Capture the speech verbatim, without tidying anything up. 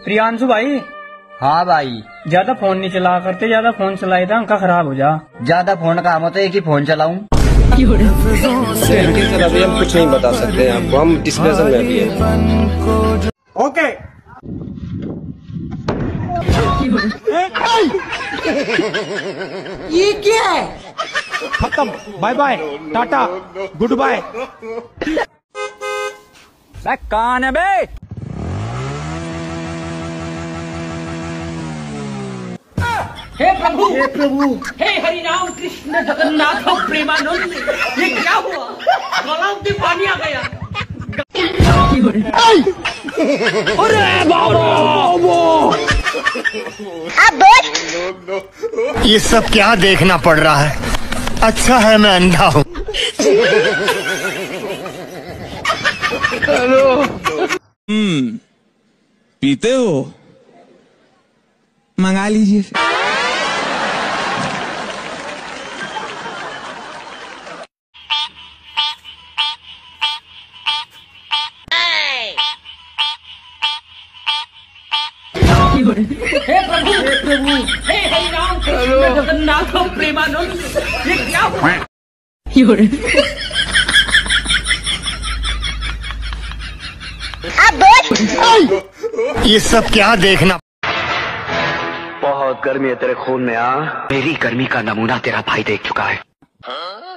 प्रियांशु भाई। हाँ भाई। ज्यादा फोन नहीं चला करते, ज्यादा फोन चलाए था अंका खराब हो जा। ज्यादा फोन का हम तो एक ही फोन चलाऊं। सर अभी हम कुछ नहीं बता सकते आपको, हम डिस्कशन में अभी हैं। ओके। ये क्या है? खत्म, bye bye, tata, goodbye. कौन है बे? हे प्रभु, हे प्रभु, हे हरि राम कृष्ण जगन्नाथ प्रेमानंद, ये क्या हुआ? गलाव में पानी आ गया। अरे बाबा, ये सब क्या देखना पड़ रहा है? अच्छा है मैं अंधा हूँ। हेलो। हम्म, पीते हो? मंगा लीजिए। हे प्रभु, हे प्रभु, हे हरि राम कृष्ण जगन्नाथ प्रेमानंद, ये क्या हुआ? ये सब क्या देखना? बहुत गर्मी है तेरे खून में। आ मेरी गर्मी का नमूना तेरा भाई देख चुका है।